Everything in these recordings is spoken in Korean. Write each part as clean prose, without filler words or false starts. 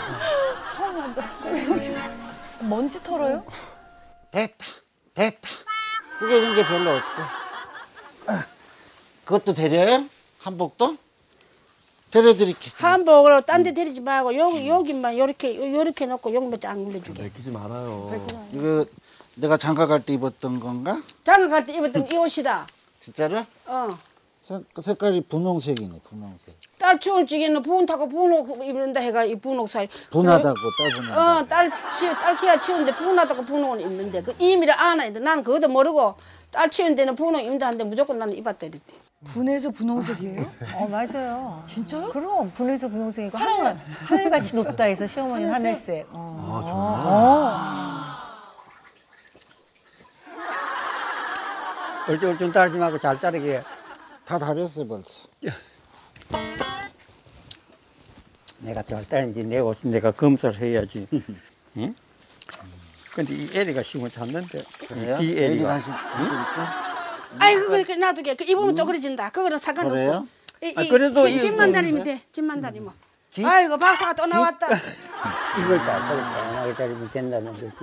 처음 한다. 먼지 털어요? 됐다. 그거 이제 별로 없어. 그것도 데려요? 한복도? 데려드릴게. 한복으로 딴 데 데리지 말고 여기만 요렇게 놓고 여기만 쫙 눌러주게. 내키지 말아요. 이거 내가 장가 갈 때 입었던 건가? 장가 갈 때 입었던 이 옷이다. 진짜로? 색깔이 분홍색이네, 분홍색. 딸 추울 적에는 부은 타고 분홍 입는다 해가 이 분홍 살. 분하다고, 따분하다고. 딸 키가 치운데 분하다고 분홍을 입는데 그 이미를 아나야 돼. 나는 그것도 모르고 딸 치운 데는 분홍 입는다 하는데 무조건 나는 입었다 이랬대. 분해서 분홍색이에요? 맞아요. 진짜요? 그럼 분해서 분홍색이고 하늘같이 높다 해서 시어머니는 하늘색. 얼쩡얼쩡 따르지 말고 잘 따르게. 다 다렸어, 벌써. 내가 잘 따르는지 내 옷은 내가 검사를 해야지. 응? 근데 이 애리가 심을 찾는데. 그래요? 이 애리가. 다시 드릴까? 아이고 그렇게 놔두게. 그 입으면 쪼그려진다. 그거는 상관없어. 그래요? 그래도 집만 다니면 돼. 집만 다니면. 아이고 박사가 또 나왔다. 이걸 잘 따르면 편하게 따르면 된다는 거지.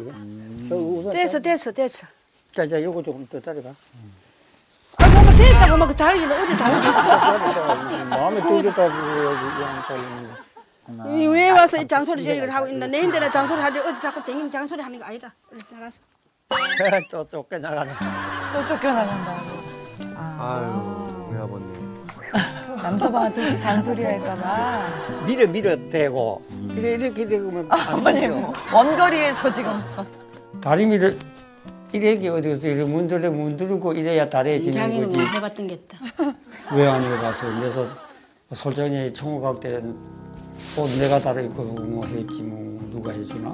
됐어. 자, 요거 조금 더 따르가. 아이고 뭐 됐다고 뭐 그 달기는 어디 달기. 마음에 들겠다고 여기 안 따르는 거. 왜 와서 이 잔소리 저기를 하고 있나. 내 인데나 잔소리 하지 어디 자꾸 댕기면 잔소리 하는 거 아니다. 나가서. 또 쫓겨나가네. 또 쫓겨나간다. 아유, 우리 아버님. 남서방한테 혹시 잔소리 할까봐. 밀어 대고. 이렇게 되면 안 아버님, 되죠. 원거리에서 지금. 다리 밀어. 이렇게 어디서 이렇게 문두르고 이래야 다리해지는 자기는 거지. 뭐 해봤던 게 있다. 왜 안 해봤어? 그래서 솔전이 총각 때는 옷 내가 다르 입고 뭐 했지 뭐 누가 해주나?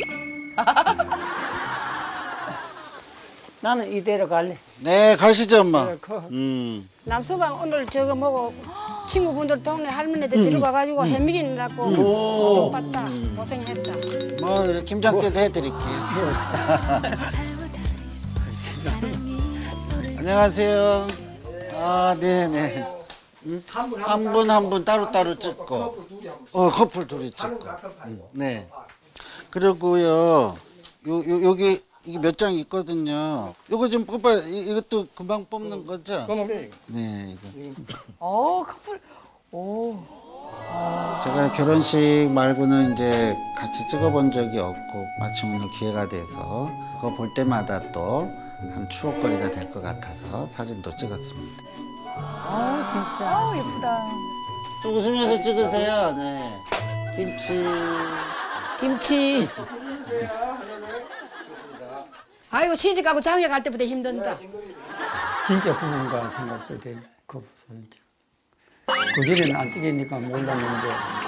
나는 이대로 갈래. 네, 가시죠, 엄마. 그래, 커. 남서방 오늘 저거 뭐고 친구분들 동네 할머니들 데리고 가가지고 해미긴이라고 못 봤다. 고생했다. 뭐, 김장때도 해드릴게요. 안녕하세요. 아, 네네. 한 분 따로따로 찍고. 커플 둘이 찍고. 네. 그리고요, 여기 이게 몇 장 있거든요. 이거 좀 뽑아, 이것도 금방 뽑는 거죠? 네, 이거. 커플. 오. 제가 결혼식 말고는 이제 같이 찍어본 적이 없고 마침 오늘 기회가 돼서 그거 볼 때마다 또 한 추억거리가 될 것 같아서 사진도 찍었습니다. 진짜. 예쁘다. 좀 웃으면서 찍으세요. 네. 김치. 아이고 시집가고 장에 갈 때보다 힘든다. 진짜 부부인가 생각도 돼. 그 사진 찍. 그전에는 안 찍으니까 몰랐는데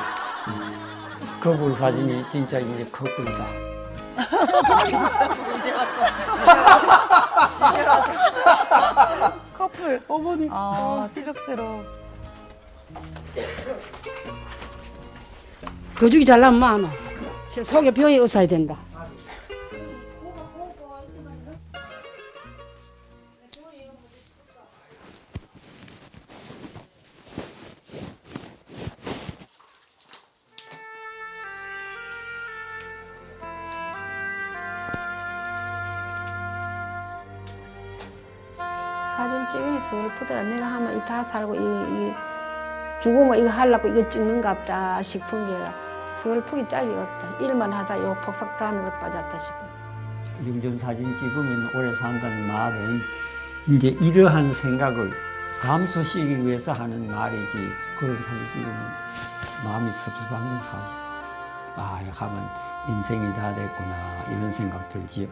커플 사진이 진짜 이제 커플이다. 이제 왔어. 커플. 어머니. 새록새록. 거죽이 잘나면 많아. 속에 병이 없어야 된다. 사진 찍으니 슬프더라. 내가 하면 이 다 살고 이 죽으면 이거 하려고 이거 찍는갑다 싶은 게 슬프기 짝이 없다. 일만 하다 요 폭삭단으로 빠졌다 싶어. 영전 사진 찍으면 오래 산다는 말은 이제 이러한 생각을 감수시키기 위해서 하는 말이지. 그런 사진 찍으면 마음이 섭섭한 건 사실. 하면 인생이 다 됐구나 이런 생각 들지요.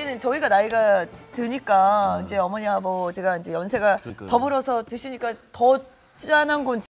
이제는 저희가 나이가 드니까 이제 어머니 아버지가 이제 연세가 그러니까요. 더불어서 드시니까 더 짠한 건